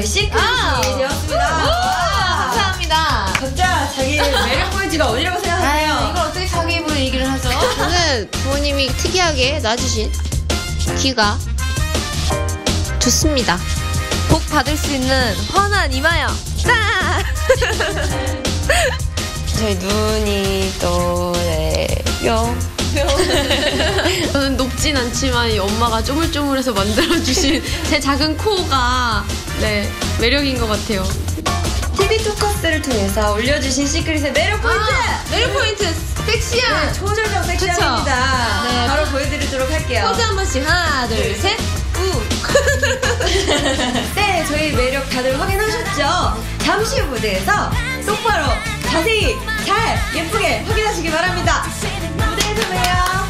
저희 시크릿이 되었습니다. 감사합니다. 각자 자기 매력 포인트가 어디라고 생각하세요? 이걸 어떻게 자기 입으로 얘기를 하죠? 저는 부모님이 특이하게 놔주신 귀가 좋습니다. 복 받을 수 있는 환한 이마요. 짠! 저희 눈이 또 뿅. 저는 높진 않지만 이 엄마가 쪼물쪼물해서 만들어주신 제 작은 코가 매력인 것 같아요. TV 토커스를 통해서 올려주신 시크릿의 매력 포인트! 매력 포인트 섹시한! 네, 초절정 섹시합니다. 네. 바로 보여드리도록 할게요. 포즈 한 번씩 하나 둘 셋 우! 네, 저희 매력 다들 확인하셨죠? 잠시 후 무대에서 똑바로 자세히 잘 예쁘게 확인하시기 바랍니다. 무대에서 봬요.